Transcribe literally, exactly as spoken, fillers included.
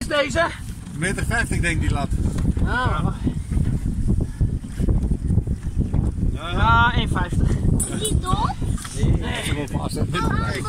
is deze? een meter vijftig denk ik die lat. Ah, ja, één vijftig. Is die dom? Nee. Vast,